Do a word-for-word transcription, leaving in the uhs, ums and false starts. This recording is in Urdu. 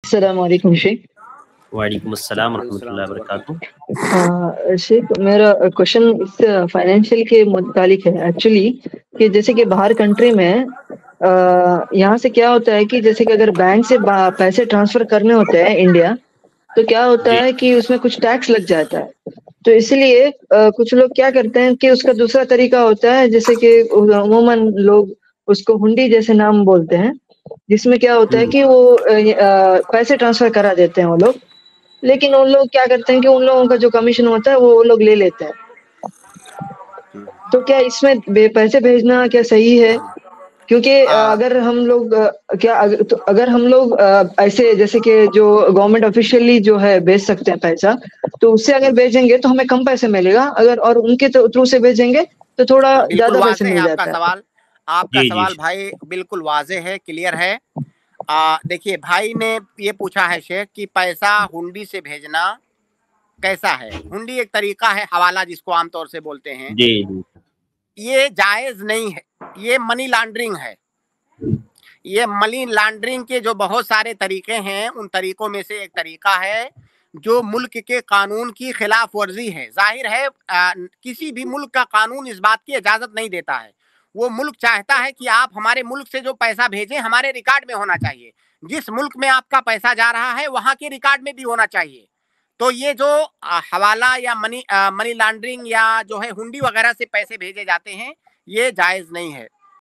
السلام علیکم شیخ. وعلیکم السلام ورحمۃ اللہ وبرکاتہ. آ، شیخ میرا کوشچن اس فائنینشیل کے متعلق ہے ایکچولی کہ جیسے کہ باہر کنٹری میں آ، یہاں سے کیا ہوتا ہے کہ جیسے کہ اگر بینک سے با- پیسے ٹرانسفر کرنے ہوتے ہیں انڈیا تو کیا ہوتا جی ہے کہ اس میں کچھ ٹیکس لگ جاتا ہے. تو اس لیے آ، کچھ لوگ کیا کرتے ہیں کہ اس کا دوسرا طریقہ ہوتا ہے جیسے کہ عموماً لوگ اس کو ہنڈی جیسے نام بولتے ہیں جس میں کیا ہوتا ہے ہوں، کہ وہ آ، آ، پیسے ٹرانسفر کرا دیتے ہیں وہ لوگ. لیکن ان لوگ کیا کرتے ہیں کہ ان لوگوں کا جو کمیشن ہوتا ہے وہ وہ لوگ لے لیتے ہیں. تو کیا اس میں بے- پیسے بھیجنا کیا صحیح ہے؟ کیونکہ آ، آ، اگر ہم لوگ آ، کیا اگر تو اگر ہم لوگ آ، ایسے جیسے کہ جو گورنمنٹ آفیشیلی جو ہے بھیج سکتے ہیں پیسہ تو اس سے اگر بھیجیں گے تو ہمیں کم پیسے ملے گا. اگر اور ان کے تھرو سے بھیجیں گے تو تھوڑا ہاں، بالکل زیادہ پیسے واضح ہے مل آپ کا جاتا ہے. سوال. آپ کا جی جی سوال بھائی بالکل واضح ہے، کلیئر ہے. آ، دیکھیے بھائی نے یہ پوچھا ہے شیخ کہ پیسہ ہنڈی سے بھیجنا کیسا ہے. ہنڈی ایک طریقہ ہے، حوالہ جس کو عام طور سے بولتے ہیں. جی جی یہ جائز نہیں ہے، یہ منی لانڈرنگ ہے. یہ منی لانڈرنگ کے جو بہت سارے طریقے ہیں ان طریقوں میں سے ایک طریقہ ہے جو ملک کے قانون کی خلاف ورزی ہے. ظاہر ہے آ، کسی بھی ملک کا قانون اس بات کی اجازت نہیں دیتا ہے. وہ ملک چاہتا ہے کہ آپ ہمارے ملک سے جو پیسہ بھیجیں ہمارے ریکارڈ میں ہونا چاہیے. جس ملک میں آپ کا پیسہ جا رہا ہے وہاں کے ریکارڈ میں بھی ہونا چاہیے. تو یہ جو آ، حوالہ یا منی آ، منی لانڈرنگ یا جو ہے ہنڈی وغیرہ سے پیسے بھیجے جاتے ہیں یہ جائز نہیں ہے.